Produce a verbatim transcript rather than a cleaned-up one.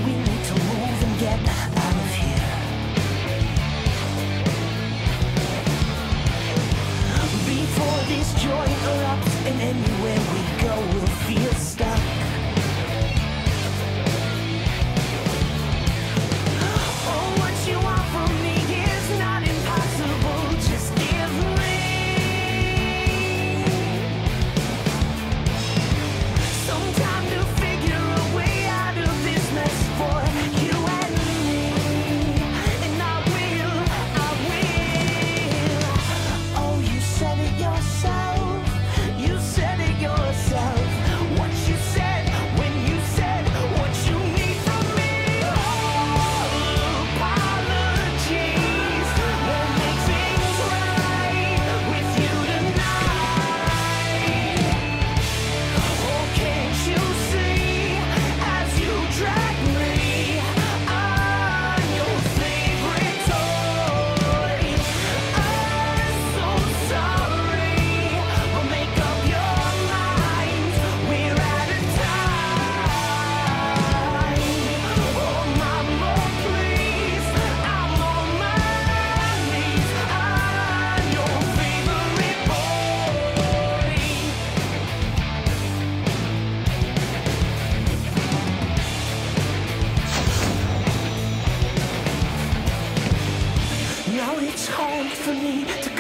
we need to move and get out of here. Before this joy erupts and anywhere we go we'll feel stuck. Oh, what you want from me is not impossible, just give me some time to figure a way out of this mess for you and me. And I will, I will. Oh, you said it yourself, you said it yourself. What you said when you said what you need from me. Oh, apologies won't make things right with you tonight. Oh, can't you see as you drag me on your favorite toy? I'm so sorry, but make up your minds, we're out of time. Oh, mama, please, I'm on my knees, I'm your favorite boy. Now it's hard for me to